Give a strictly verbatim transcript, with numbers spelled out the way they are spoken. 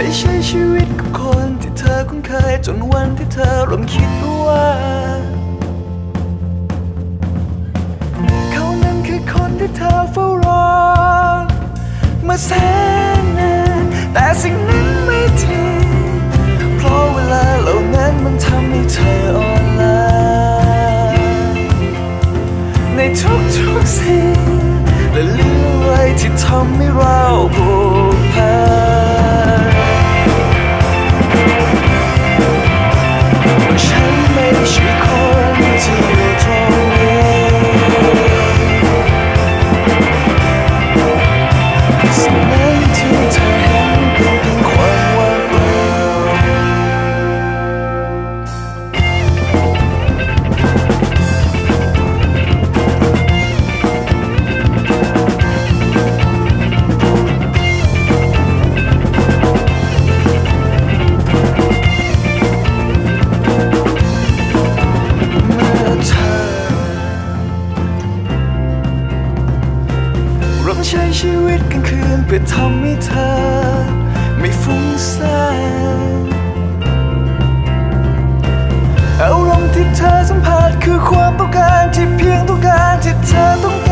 ใช้ชีวิตกับคนที่เธอคุ้นเคยจนวันที่เธอเริ่มคิดว่าเขานั้นคือคนที่เธอเฝ้ารอมาแสนนานแต่สิ่งนั้นไม่จริงเพราะเวลาเหล่านั้นมันทำให้เธออ่อนล้าในทุกๆสิ่งและเหลือไว้ที่ทำให้เราผูกพันว่าฉันไม่ใช่คนที่อยู่ตรงนี้สิ่งนั้นที่เธอเห็นเป็นเพียงความว่างเปล่าใช้ชีวิตกลางคืนเพื่อทำให้เธอไม่ฟุ้งซ่านอารมณ์ที่เธอสัมผัสคือความต้องการที่เพียงต้องการที่เธอต้อง